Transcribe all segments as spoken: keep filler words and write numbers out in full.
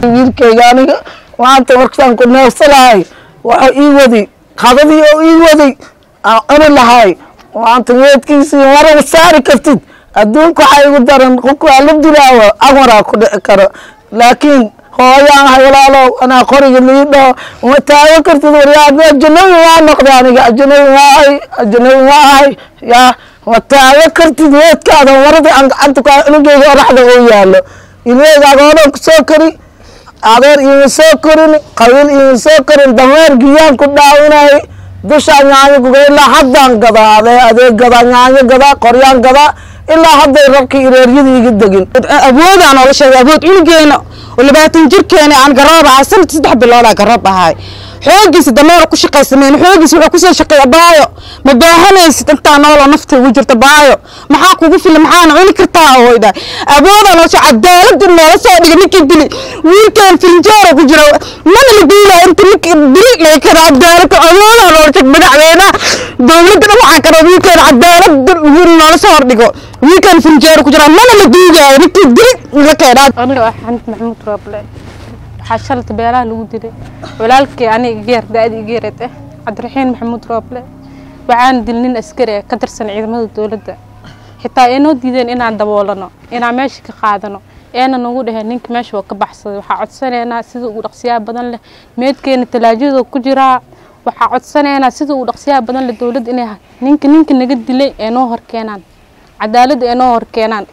wiilkayga aniga maanta markaan ku neefsanahay waxa ii wadi qadadii oo ii waday aan cuni lahay maanta meedkiisii mara saari kartid adduunka waxaa igu daran qofka waa la dilaawa amaraa ku dhici karo laakiin hooyaan hay walaalow anaa qoriga liidho uma taagan kartid waryaa ajnabi waa noqday aniga ajnabi waahay ajnabi waahay yaa ma taagan kartid meedkaada marada aan gacanta kaa cunugeyga oraxda oo yaalo ilmeygaada oo dhan kusoo kori adeer iima soo korin qabiil iima soo korin dameer giyaan ku dhaawinay dushaa nyaanyo guga ilaa haddaan gadaa adee adeeg gadaa nyaanyo gadaa qoryaan gadaa ilaa hadday rabkii ireeryadii iga degin awoodaan oo la sheegay awood cunugeena oo labaatan jirkeena aan garoob ahay sanad saddex biloodaa garoob ahay xoogiisa dameer ku shaqaysameen xoogiisa wuxuu kusoo shaqeeya baayo ma baahanaysid intaa nooloo nafta ugu jirta baayo maxaa kugu filan maxaana cuni kartaa hooyda awoodaan oo cadaalad noola soo dhigay ninkii dili wiilkaan firinjeero ku jira mana la diilaa inta ninkii dili laga kara cadaalad awoodaan oo sheeg madaxweynaha dowladda waxaa kara wiilkaan cadaalad noola soo dhigo wiilkaan firinjeero ku jira mana la diilaa ninkii dili la keenaa aniga waxaan maxamuud rooble waxaa shalta beelaha lagu dilay walaalkii aniga geer daadi geered ah cabdiraxiin maxamuud rooble waxaan dilnin askari ka tirsan ciidamada dawladda xitaa inoo diideen inaan daboolano inaan meesha ka qaadano eena nagu dhahay ninka meesha waa ka baxsaday waxaa codsanaynaa sida ugu dhaqsiyaa badan leh meedkeena talaajada ku jiraa waxaa codsanaynaa sida ugu dhaqsiyaa badan leh dawladda inay ninka ninka naga dilay ee noo horkeenaan cadaalad ee noo horkeenaan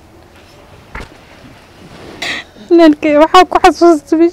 ninkii waxaa ku xasuustay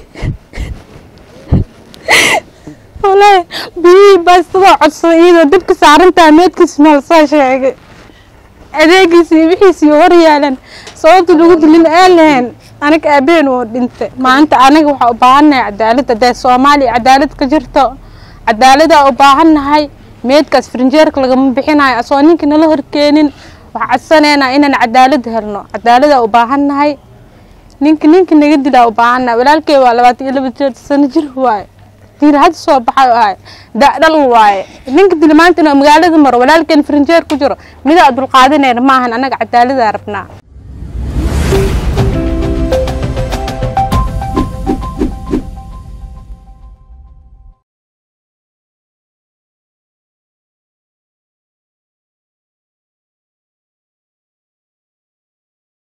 والله بي بس طلع عصيدة دبك سعرنتها ميتك اسمها الصاشة أديك سيبحي سيوريالا صوت الوجود اللي قالهن أنا كأبين وأنت ما أنت أنا وباهنا عدالة ده سومالي عدالة كجرته عدالة وباهنا هاي ميتك فرنجيرك لقى بحين هاي أصوانين كنا له ركينين وحسنا إن عدالة هرنا عدالة وباهنا هاي نينك نينك نجد لا وباهنا ولا الكي ولا باتي إلا بتجد سنجر هواي تير هاد سو baxay ay daadal waay ninka dilmaantana magaalada mar walaalkeen frinjeer ku jiro mid aad dul qaadanayna maahan anaga cadaalad arabnaa